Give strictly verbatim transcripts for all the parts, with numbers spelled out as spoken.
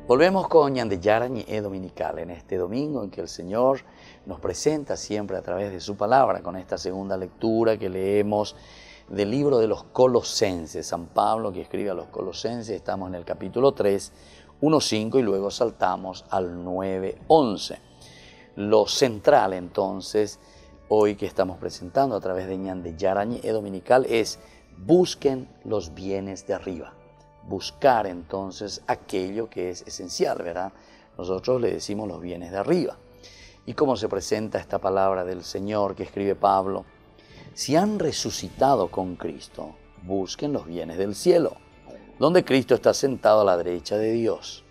Volvemos con Ñandeyara Ñe Dominical en este domingo en que el Señor nos presenta siempre a través de su palabra con esta segunda lectura que leemos del libro de los Colosenses. San Pablo que escribe a los Colosenses, estamos en el capítulo tres, uno cinco y luego saltamos al nueve once. Lo central entonces hoy que estamos presentando a través de Ñandeyara Ñe Dominical es busquen los bienes de arriba. Buscar entonces aquello que es esencial, ¿verdad? Nosotros le decimos los bienes de arriba. ¿Y cómo se presenta esta palabra del Señor que escribe Pablo? Si han resucitado con Cristo, busquen los bienes del cielo, donde Cristo está sentado a la derecha de Dios.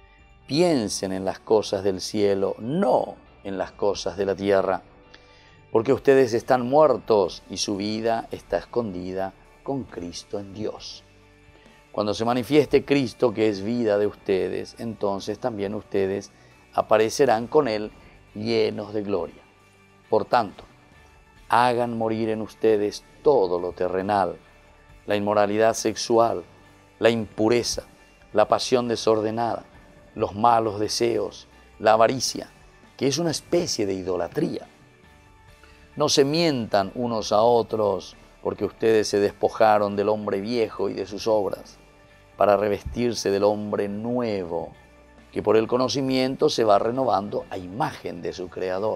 Piensen en las cosas del cielo, no en las cosas de la tierra, porque ustedes están muertos y su vida está escondida con Cristo en Dios. Cuando se manifieste Cristo, que es vida de ustedes, entonces también ustedes aparecerán con Él llenos de gloria. Por tanto, hagan morir en ustedes todo lo terrenal, la inmoralidad sexual, la impureza, la pasión desordenada, los malos deseos, la avaricia, que es una especie de idolatría. No se mientan unos a otros, porque ustedes se despojaron del hombre viejo y de sus obras, para revestirse del hombre nuevo, que por el conocimiento se va renovando a imagen de su Creador.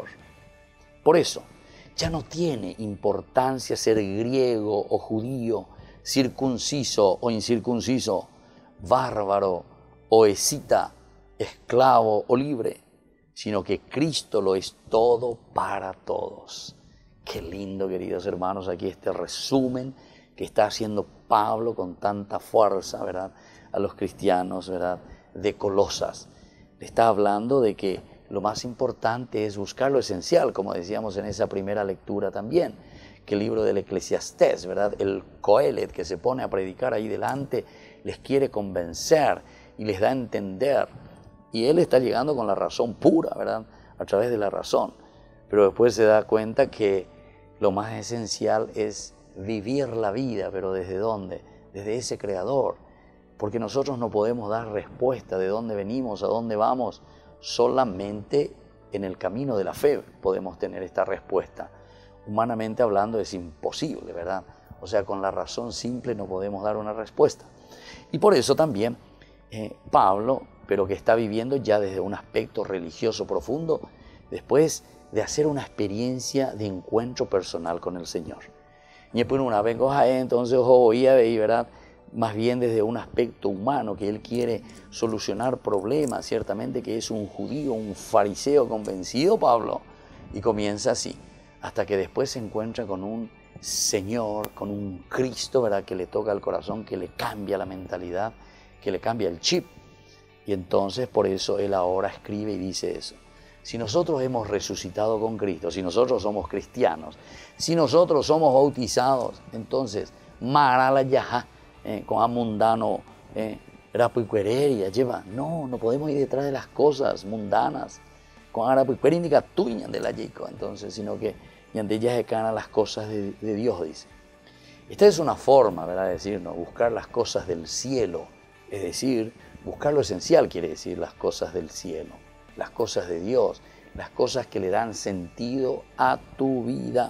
Por eso, ya no tiene importancia ser griego o judío, circunciso o incircunciso, bárbaro o escita, esclavo o libre, sino que Cristo lo es todo para todos. Qué lindo, queridos hermanos, aquí este resumen que está haciendo Pablo con tanta fuerza, ¿verdad?, a los cristianos, ¿verdad?, de Colosas. Le está hablando de que lo más importante es buscar lo esencial, como decíamos en esa primera lectura también, que el libro del Eclesiastés, ¿verdad?, el Coelet que se pone a predicar ahí delante, les quiere convencer y les da a entender. Y él está llegando con la razón pura, ¿verdad?, a través de la razón. Pero después se da cuenta que lo más esencial es vivir la vida, pero ¿desde dónde? Desde ese Creador, porque nosotros no podemos dar respuesta de dónde venimos, a dónde vamos, solamente en el camino de la fe podemos tener esta respuesta. Humanamente hablando es imposible, ¿verdad? O sea, con la razón simple no podemos dar una respuesta. Y por eso también eh, Pablo, pero que está viviendo ya desde un aspecto religioso profundo, después de hacer una experiencia de encuentro personal con el Señor. Y después una vez entonces oía, ¿verdad?, más bien desde un aspecto humano, que él quiere solucionar problemas, ciertamente que es un judío, un fariseo convencido, Pablo, y comienza así, hasta que después se encuentra con un Señor, con un Cristo, ¿verdad?, que le toca el corazón, que le cambia la mentalidad, que le cambia el chip. Y entonces por eso él ahora escribe y dice eso. Si nosotros hemos resucitado con Cristo, si nosotros somos cristianos, si nosotros somos bautizados, entonces, marala yaja, eh, con amundano, eh, rapuicuereria, lleva. No, no podemos ir detrás de las cosas mundanas, con arapuicuerindica tuña de la yico, entonces, sino que yandeya se cana las cosas de, de Dios, dice. Esta es una forma, ¿verdad?, de decir, ¿no?, buscar las cosas del cielo, es decir, buscar lo esencial, quiere decir las cosas del cielo, las cosas de Dios, las cosas que le dan sentido a tu vida.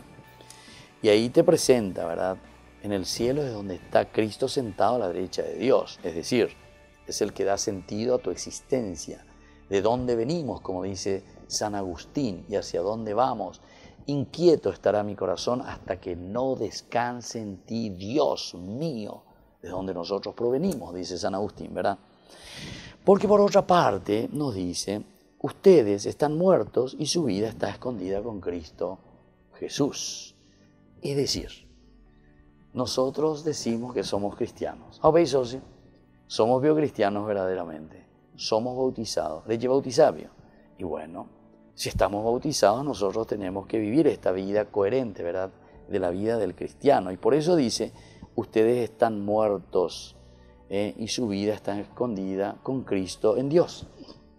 Y ahí te presenta, ¿verdad?, en el cielo es donde está Cristo sentado a la derecha de Dios, es decir, es el que da sentido a tu existencia, de dónde venimos, como dice San Agustín, y hacia dónde vamos. Inquieto estará mi corazón hasta que no descanse en ti, Dios mío, de donde nosotros provenimos, dice San Agustín, ¿verdad? Porque por otra parte nos dice, ustedes están muertos y su vida está escondida con Cristo Jesús. Es decir, nosotros decimos que somos cristianos. ¿Ah, veis, socio? Somos biocristianos verdaderamente. Somos bautizados. Leche bautizabio. Y bueno, si estamos bautizados, nosotros tenemos que vivir esta vida coherente, ¿verdad?, de la vida del cristiano. Y por eso dice, ustedes están muertos eh, y su vida está escondida con Cristo en Dios.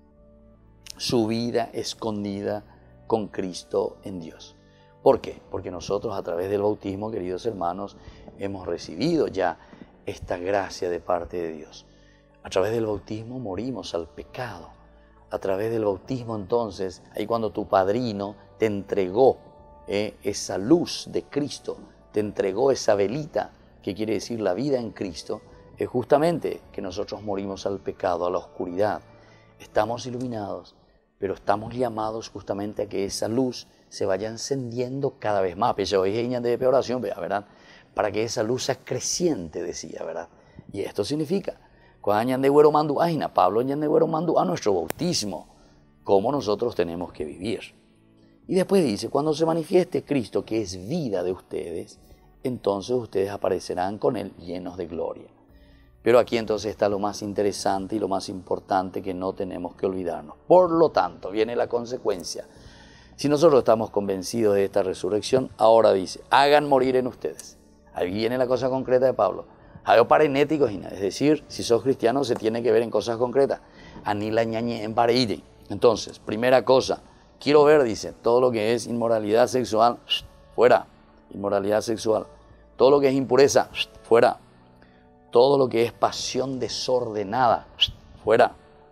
Su vida escondida con Cristo en Dios. ¿Por qué? Porque nosotros a través del bautismo, queridos hermanos, hemos recibido ya esta gracia de parte de Dios. A través del bautismo morimos al pecado. A través del bautismo entonces, ahí cuando tu padrino te entregó eh, esa luz de Cristo, te entregó esa velita, que quiere decir la vida en Cristo, es justamente que nosotros morimos al pecado, a la oscuridad. Estamos iluminados, pero estamos llamados justamente a que esa luz se vaya encendiendo cada vez más. Pero hoy es de oración, ¿verdad? Para que esa luz sea creciente, decía, ¿verdad? Y esto significa, Pablo a nuestro bautismo, cómo nosotros tenemos que vivir. Y después dice, cuando se manifieste Cristo, que es vida de ustedes, entonces ustedes aparecerán con Él llenos de gloria. Pero aquí entonces está lo más interesante y lo más importante que no tenemos que olvidarnos. Por lo tanto, viene la consecuencia. Si nosotros estamos convencidos de esta resurrección, ahora dice, hagan morir en ustedes. Ahí viene la cosa concreta de Pablo. Hago parenéticos, es decir, si sos cristiano se tiene que ver en cosas concretas. Anila ñañe en pareide. Entonces, primera cosa, quiero ver, dice, todo lo que es inmoralidad sexual, fuera. Inmoralidad sexual. Todo lo que es impureza, fuera. Todo lo que es pasión desordenada, fuera.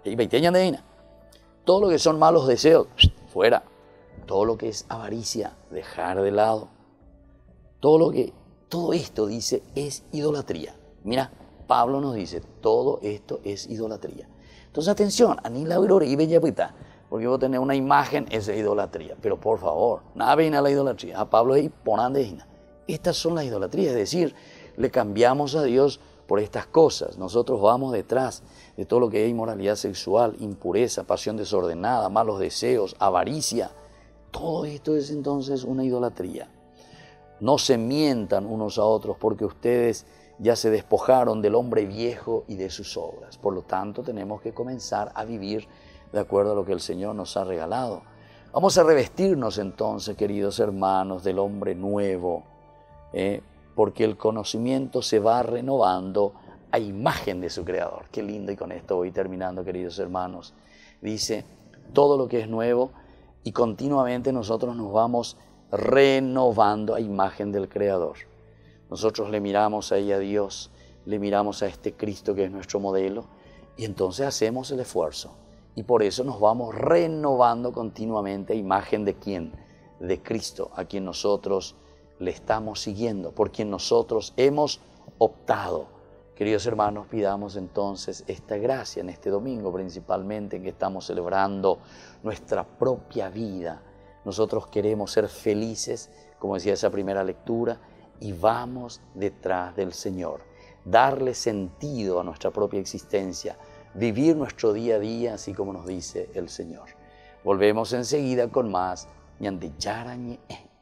Todo lo que son malos deseos, fuera. Todo lo que es avaricia, dejar de lado. Todo lo que, todo esto dice es idolatría. Mira, Pablo nos dice, todo esto es idolatría. Entonces, atención, porque vos tenés una imagen, esa es idolatría. Pero por favor, nada viene a la idolatría. A Pablo ahí ponan de estas son las idolatrías, es decir, le cambiamos a Dios por estas cosas. Nosotros vamos detrás de todo lo que es inmoralidad sexual, impureza, pasión desordenada, malos deseos, avaricia. Todo esto es entonces una idolatría. No se mientan unos a otros porque ustedes ya se despojaron del hombre viejo y de sus obras. Por lo tanto, tenemos que comenzar a vivir de acuerdo a lo que el Señor nos ha regalado. Vamos a revestirnos entonces, queridos hermanos, del hombre nuevo, ¿eh? porque el conocimiento se va renovando a imagen de su Creador. Qué lindo, y con esto voy terminando, queridos hermanos. Dice, todo lo que es nuevo, y continuamente nosotros nos vamos renovando a imagen del Creador. Nosotros le miramos ahí a Dios, le miramos a este Cristo que es nuestro modelo, y entonces hacemos el esfuerzo. Y por eso nos vamos renovando continuamente a imagen de quién, de Cristo, a quien nosotros le estamos siguiendo, por quien nosotros hemos optado. Queridos hermanos, pidamos entonces esta gracia en este domingo, principalmente en que estamos celebrando nuestra propia vida. Nosotros queremos ser felices, como decía esa primera lectura, y vamos detrás del Señor. Darle sentido a nuestra propia existencia, vivir nuestro día a día, así como nos dice el Señor. Volvemos enseguida con más. Ñandillarañe.